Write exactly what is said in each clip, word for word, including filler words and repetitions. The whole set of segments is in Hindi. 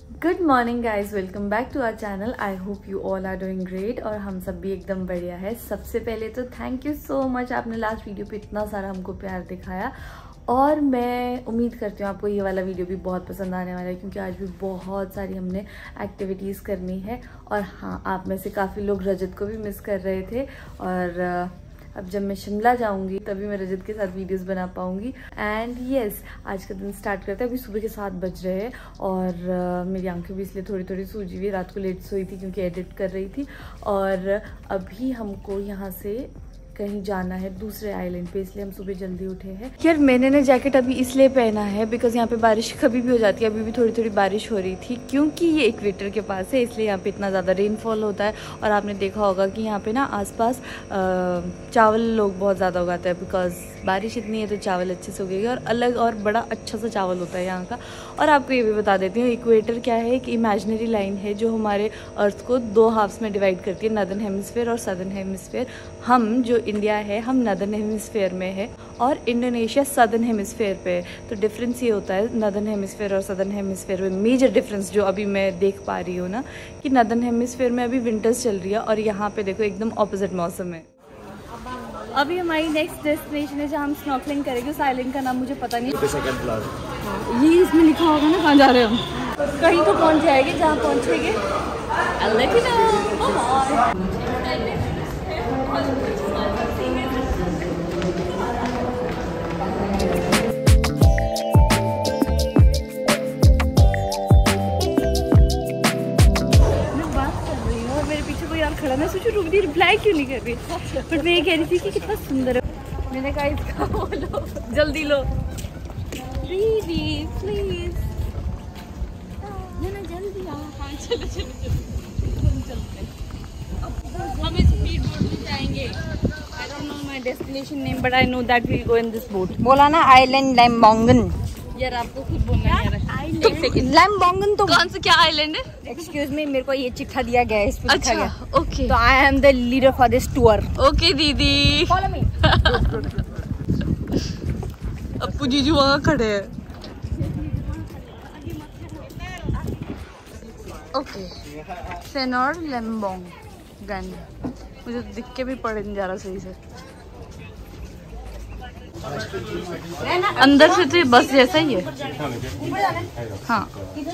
Good morning guys, welcome back to our channel. I hope you all are doing great और हम सब भी एकदम बढ़िया है। सबसे पहले तो थैंक यू सो मच, आपने लास्ट वीडियो पे इतना सारा हमको प्यार दिखाया और मैं उम्मीद करती हूँ आपको ये वाला वीडियो भी बहुत पसंद आने वाला है, क्योंकि आज भी बहुत सारी हमने एक्टिविटीज़ करनी है। और हाँ, आप में से काफ़ी लोग रजत को भी मिस कर रहे थे और अब जब मैं शिमला जाऊंगी तभी मैं रजत के साथ वीडियोस बना पाऊंगी। एंड यस, आज का दिन स्टार्ट करते हैं। अभी सुबह के सात बज रहे हैं और uh, मेरी आंखें भी इसलिए थोड़ी थोड़ी सूजी हुई, रात को लेट सोई थी क्योंकि एडिट कर रही थी। और अभी हमको यहाँ से कहीं जाना है दूसरे आइलैंड पे, इसलिए हम सुबह जल्दी उठे हैं। यार मैंने ना जैकेट अभी इसलिए पहना है बिकॉज यहाँ पे बारिश कभी भी हो जाती है। अभी भी थोड़ी थोड़ी बारिश हो रही थी क्योंकि ये इक्वेटर के पास है, इसलिए यहाँ पे इतना ज़्यादा रेनफॉल होता है। और आपने देखा होगा कि यहाँ पे ना आसपास चावल लोग बहुत ज़्यादा उगाते हैं, बिकॉज बारिश इतनी है तो चावल अच्छे से उगेगा और अलग और बड़ा अच्छा सा चावल होता है यहाँ का। और आपको ये भी बता देती हूँ, इक्वेटर क्या है, एक इमेजिनरी लाइन है जो हमारे अर्थ को दो हाफ्स में डिवाइड करती है, नॉर्दर्न हेमिस्फीयर और सदर्न हेमिस्फीयर। हम जो इंडिया है हम नॉर्दर्न हेमिस्फीयर में है और इंडोनेशिया सदर्न हेमिस्फीयर पे है। तो डिफरेंस ये होता है नॉर्दर्न हेमिस्फीयर और सदर्न हेमिस्फीयर में। मेजर डिफरेंस जो अभी मैं देख पा रही हूँ ना, कि नॉर्दर्न हेमिस्फीयर में अभी विंटर्स चल रही है और यहाँ पे देखो एकदम ऑपोजिट मौसम है। अभी हमारी नेक्स्ट डेस्टिनेशन है जहाँ हम स्नॉर्कलिंग करेंगे। उस आइलैंड का नाम मुझे पता नहीं, ये इसमें लिखा होगा ना कहाँ जा रहे हैं हम। कहीं तो पहुँच जाएंगे, जहाँ पहुँचेंगे I'll let you know. खड़ा, मैं सोचू रुक दी, रिप्लाई क्यों नहीं कर रही, बट मैं ये कह रही थी कि कितना सुंदर है। मैंने कहा इसका वो लो, जल्दी लो दीदी प्लीज, ना जल्दी आओ। हाँ चलो चलो चलो हम चलते हैं। हम इस स्पीड बोट में जाएंगे। I don't know my destination name but I know that we go in this boat. बोला ना आइलैंड लैम्बोंगन। यार आपको खुद बोलना है। तो लैम्बोंगन तो कौन सा क्या आइलैंड है? एक्सक्यूज मी, मेरे को ये चिट्ठा दिया गया है, इस पे लिखा गया। ओके, तो I am the leader for this tour. Okay दीदी, फॉलो मी। अप्पू जीजू वहाँ खड़े हैं। ओके, सेनोर लैम्बोंगन, मुझे दिख के भी पढ़ नहीं जा रहा सही से। अंदर से तो ये बस जैसा ही है। हाँ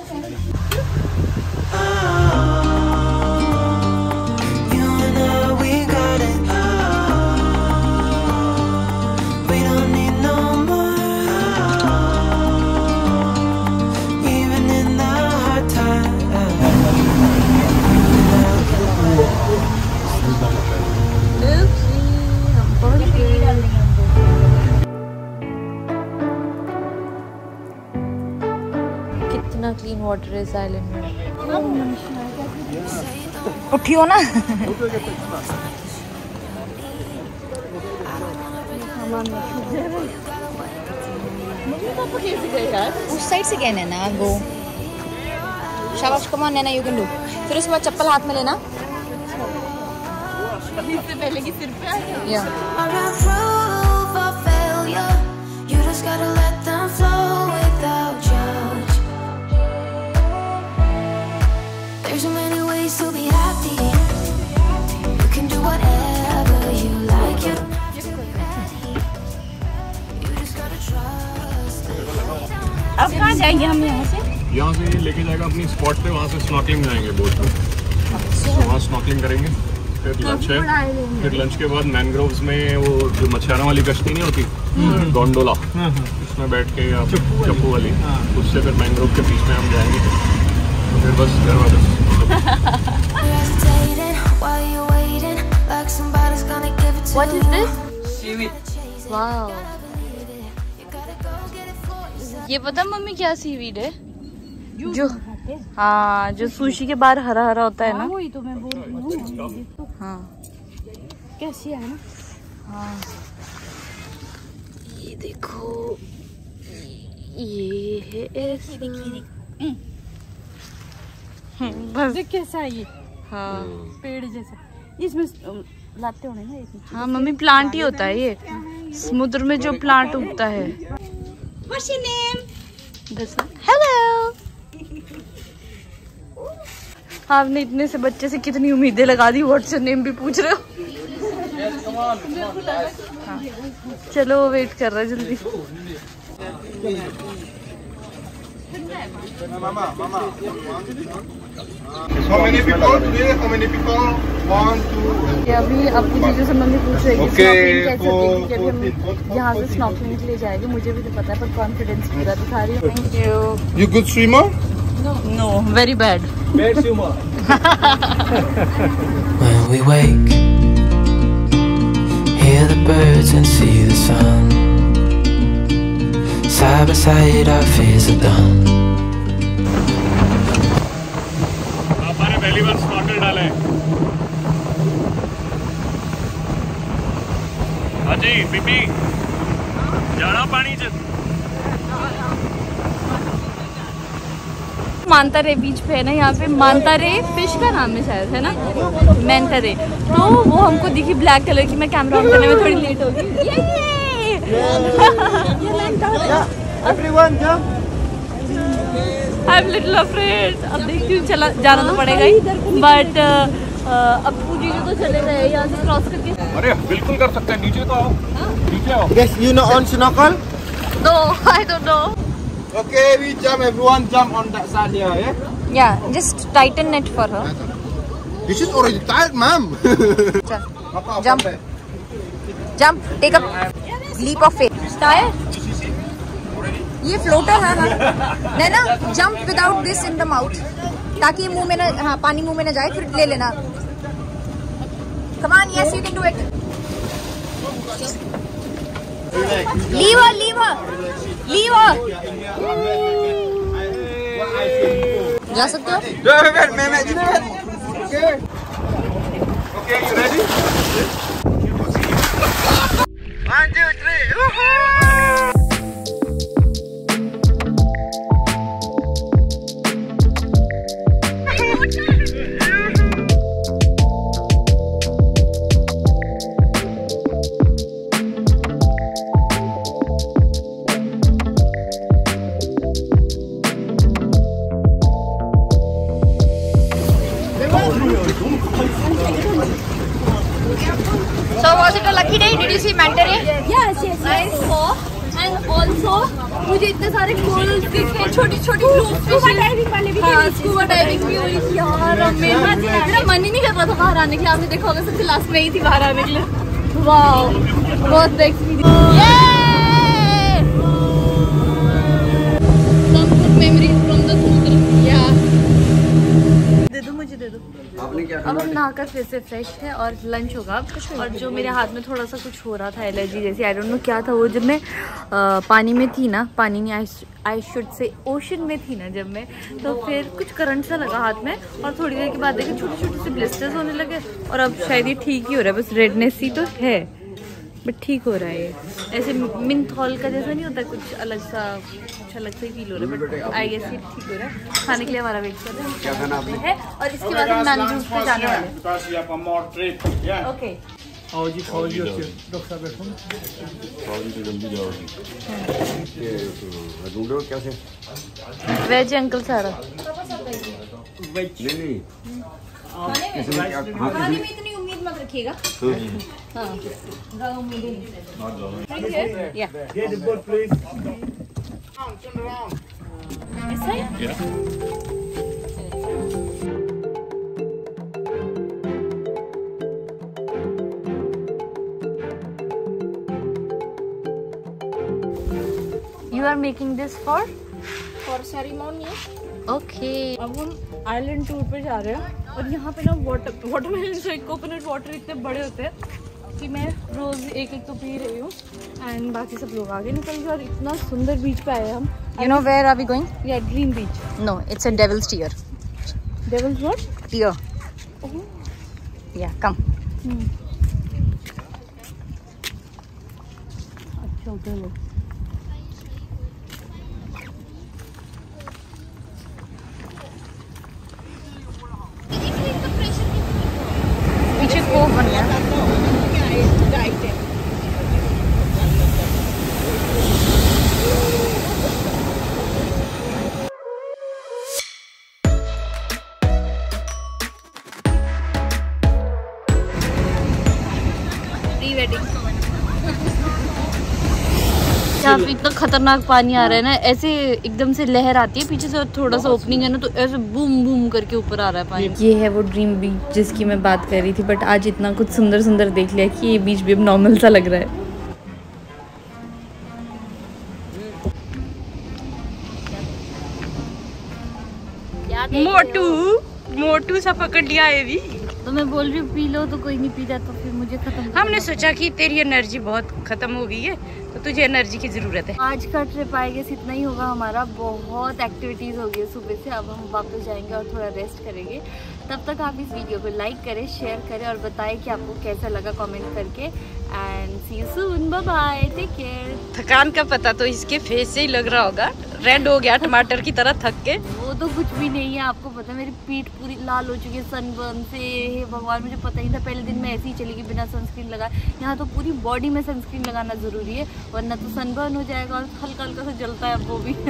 क्लीन वाटर है इस आइलैंड में। उठियो ना। उस साइड से कहना है ना गो। शाबाश, come on Naina, you can do. फिर उसके बाद चप्पल हाथ में लेना। इससे पहले कि सिर पे आ गया। या There's so many ways to be happy. You can do whatever you like. You don't have to be ready. You just gotta trust. अब कहाँ जाएंगे हम यहाँ से? यहाँ से लेके जाएगा अपनी स्पॉट पे, वहाँ से स्नॉर्कलिंग जाएंगे बोट में। तो वहाँ स्नॉर्कलिंग करेंगे, फिर लंच है, फिर लंच के बाद मैनग्रोव्स में वो जो मछुआरों वाली कश्ती नहीं होती, गोंडोला, उसमें बैठ के आप चप्पू वाली, उससे फिर मैनग्रोव के बीच में हम जाएंगे, फिर बस घर वापस। What is this? Seaweed. Wow. ये पता मम्मी क्या सीवीड है? जो हाँ, जो सुशी के बाहर हरा हरा होता है ना, वही तो मैं बोल रही हूँ। हाँ कैसी है ना। हाँ ये देखो, ये है ऐसी। बस देख कैसा है ये। हाँ पेड़ जैसा, इसमें लाते होंगे ना इसमें। हाँ मम्मी, प्लांट ही होता है ये, समुद्र में जो प्लांट उगता है। What's your name? हेलो आपने इतने से बच्चे से कितनी उम्मीदें लगा दी, व्हाट्स योर नेम भी पूछ रहे हो। हाँ। चलो वेट कर रहा है जल्दी। Mama, mama. How many people today? How many people? One, two. अभी आपको चीजों से मम्मी पूछ रही है कि Okay, स्नॉर्कलिंग कैसे four, होगी, क्योंकि हम fourteen, यहाँ से स्नॉर्कलिंग के लिए जाएंगे। मुझे भी तो पता है पर कॉन्फिडेंस पूरा दिखा रही हूँ। Thank you. You good swimmer? No very bad. When we wake, hear the birds and see the sun. Side by side our fears are done. पापा ने पहली बार स्नॉर्कल डाला है। हाँ जी बीबी जाना पानी च। मानतारे बीच पे है ना, यहाँ पे मानतारे फिश का नाम है शायद, है ना मैंतारे। तो वो हमको दिखी ब्लैक कलर की। मैं कैमरा ऑन करने में थोड़ी लेट हो गई। Everyone jump. I'm little afraid। अब देखती हूँ, चला जाना तो पड़ेगा ही, बट अब पूरी तो चले गए यहाँ से क्रॉस करके। अरे बिल्कुल कर सकते हैं, नीचे तो आओ, नीचे आओ। Yes, you know on snorkel? No, I don't know। Okay, we jump. Everyone jump on that side here, yeah? Yeah, just tighten it for her. This is already tight, ma'am. Jump. Jump. Take a leap of faith. Tired? ये फ्लोटर है ना, Naina jump without this in the mouth, ताकि मुंह में ना, हाँ पानी मुंह में ना जाए, फिर ले लेना। Come on, yes you can do it. लीवर लीवर लीवर जा सकते हो। Okay, you ready? One, two, three. So was it a lucky day? Did you see manta ray? Yes, yes, I saw, and also मुझे इतने सारे कोरल्स दिखे, छोटी छोटी स्कूबा डाइविंग वाले भी। हाँ, स्कूबा डाइविंग भी हुई थी यार। मेरा मेरा मन ही नहीं कर रहा था बाहर आने के लिए। आपने देखा होगा सबसे लास्ट में ही थी बाहर आने के लिए। वाओ, बहुत experience. Some good memories from the समुद्र। Yeah। दे दो मुझे, दे दो। आपने क्या अब हम नहाकर फिर से फ्रेश है और लंच होगा। और जो मेरे हाथ में थोड़ा सा कुछ हो रहा था, एलर्जी जैसी, आई डोंट नो क्या था वो। जब मैं आ, पानी में थी ना, पानी नहीं, आई शुड से ओशन में थी ना जब मैं, तो फिर कुछ करंट सा लगा हाथ में, और थोड़ी देर के बाद देखे छोटे छोटे से ब्लिस्टर्स होने लगे। और अब शायद ये ठीक ही हो रहा है, बस रेडनेस ही तो है, बट ठीक हो रहा है ये। ऐसे मिंथॉल का जैसा नहीं होता, कुछ अलग सा, कुछ अलग सा ही फील हो रहा है, बट आई गेस ये ठीक हो रहा है। खाने के लिए हमारा वेट कर रहे हैं, और इसके बाद हम मैंग्रोव पे जाने वाले हैं। ओके, आओ जी, खाओ जी, डॉक्टर साहब बैठो। खाओ जी तो जल्दी जाओगी। ढूंढो कैसे? वेज अंकल सारा। नहीं नहीं खाने में इतनी उम्मीद मत रखिएगा। हाँ, ज़्यादा उम्मीद ही नहीं। Yeah. Get the boat, please. ऐसा है? You are making this for? For ceremony. Okay, अब हम आइलैंड टूर पे जा रहे हैं, और यहाँ पे ना वाटर वाटरमेलन से कोकोनट वाटर इतने बड़े होते हैं कि मैं रोज एक एक तो पी रही हूँ, एंड बाकी सब लोग आगे निकल गए। और इतना सुंदर बीच पे आए हम। You know where are we going? या dream beach. No, it's a devil's tear. Devil's what? Tear. Yeah, come. अच्छा उधर लो। पीछे कोव बन गया। Pre wedding. यहाँ पे इतना खतरनाक पानी आ रहा है ना, ऐसे एकदम से लहर आती है पीछे से, और थोड़ा सा ओपनिंग है ना तो ऐसे बूम बूम करके ऊपर आ रहा है पानी। ये है वो ड्रीम बीच जिसकी मैं बात कर रही थी, बट आज इतना कुछ सुंदर सुंदर देख लिया कि ये बीच भी अब नॉर्मल सा लग रहा है। मोटू मोटू सा पकड़ लिया है भी। तो मैं बोल रही हूँ पी लो, तो कोई नहीं पीता, तो फिर मुझे खत्म। हमने सोचा कि तेरी एनर्जी बहुत खत्म हो गई है तो तुझे एनर्जी की जरूरत है। आज का ट्रिप आई गेस इतना ही होगा हमारा। बहुत एक्टिविटीज हो गई सुबह से, अब हम वापस जाएंगे और थोड़ा रेस्ट करेंगे। तब तक आप इस वीडियो को लाइक करें, शेयर करें और बताएं कि आपको कैसा लगा कमेंट करके। And see you soon, bye bye, take care. थकान का पता तो इसके फेस से ही लग रहा होगा, रेड हो गया टमाटर की तरह थक के। वो तो कुछ भी नहीं है, आपको पता है मेरी पीठ पूरी लाल हो चुकी है सनबर्न से। हे भगवान, मुझे पता ही था, पहले दिन मैं ऐसे ही चली गई बिना सनस्क्रीन लगाए। यहाँ तो पूरी बॉडी में सनस्क्रीन लगाना ज़रूरी है, वरना तो सनबर्न हो जाएगा और हल्का हल्का सा जलता है अब वो भी।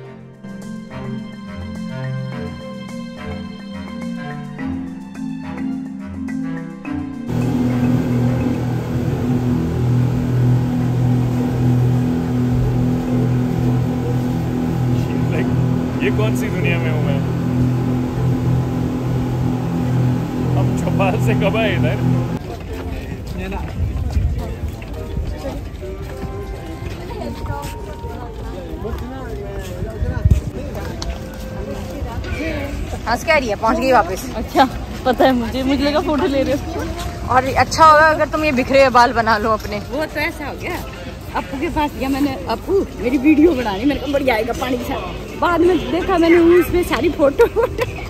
ये कौन सी दुनिया में हूँ मैं? हम चौपाल से कब आए इधर? हंस क्या रही है? पहुंच गई वापस। अच्छा, पता है मुझे मुझे लगा फोटो ले रहे हो। और अच्छा होगा अगर तुम ये बिखरे बाल बना लो अपने। वो तो ऐसा हो गया, अपू के पास गया मैंने, अपू मेरी वीडियो बनानी, मैंने कहा बढ़िया आएगा पानी के साथ। बाद में देखा मैंने उसमें सारी फोटो